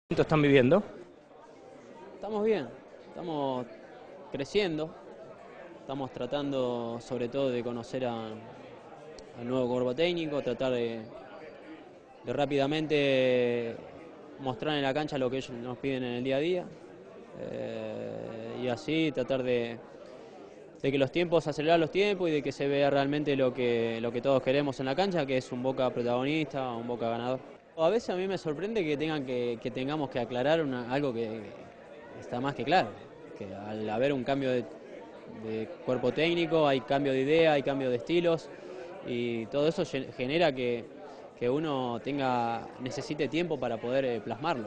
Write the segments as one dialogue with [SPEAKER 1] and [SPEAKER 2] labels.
[SPEAKER 1] Están viviendo?
[SPEAKER 2] Estamos bien, estamos creciendo, estamos tratando sobre todo de conocer al nuevo cuerpo técnico, tratar de rápidamente mostrar en la cancha lo que ellos nos piden en el día a día y así tratar de que los tiempos, acelerar los tiempos y de que se vea realmente lo que todos queremos en la cancha, que es un Boca protagonista, un Boca ganador. A veces a mí me sorprende que tengamos que aclarar algo que está más que claro, que al haber un cambio de cuerpo técnico hay cambio de idea, hay cambio de estilos y todo eso genera que uno necesite tiempo para poder plasmarlo.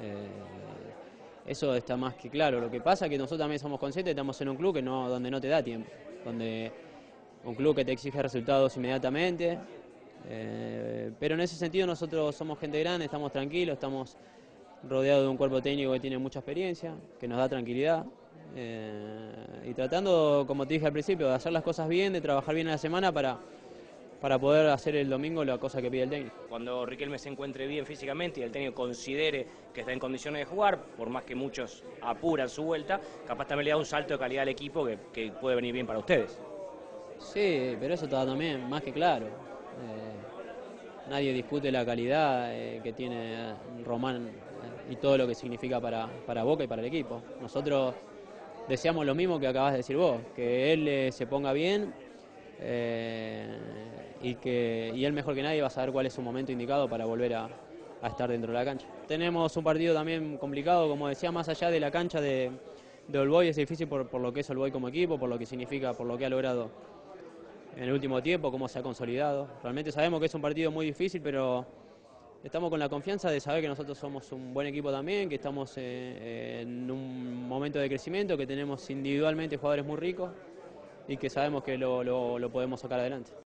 [SPEAKER 2] Eso está más que claro. Lo que pasa es que nosotros también somos conscientes, estamos en un club donde no te da tiempo, donde un club que te exige resultados inmediatamente, pero en ese sentido nosotros somos gente grande, estamos tranquilos, estamos rodeados de un cuerpo técnico que tiene mucha experiencia, que nos da tranquilidad, y tratando, como te dije al principio, de hacer las cosas bien, de trabajar bien en la semana para poder hacer el domingo la cosa que pide el técnico.
[SPEAKER 1] Cuando Riquelme se encuentre bien físicamente y el técnico considere que está en condiciones de jugar, por más que muchos apuran su vuelta, capaz también le da un salto de calidad al equipo que puede venir bien para ustedes.
[SPEAKER 2] Sí, pero eso está también más que claro. Nadie discute la calidad que tiene Román y todo lo que significa para Boca y para el equipo. Nosotros deseamos lo mismo que acabas de decir vos, que él se ponga bien y él mejor que nadie va a saber cuál es su momento indicado para volver a estar dentro de la cancha. Tenemos un partido también complicado, como decía, más allá de la cancha de All Boys, es difícil por lo que es All Boys como equipo, por lo que significa, por lo que ha logrado en el último tiempo, cómo se ha consolidado. Realmente sabemos que es un partido muy difícil, pero estamos con la confianza de saber que nosotros somos un buen equipo también, que estamos en un momento de crecimiento, que tenemos individualmente jugadores muy ricos y que sabemos que lo podemos sacar adelante.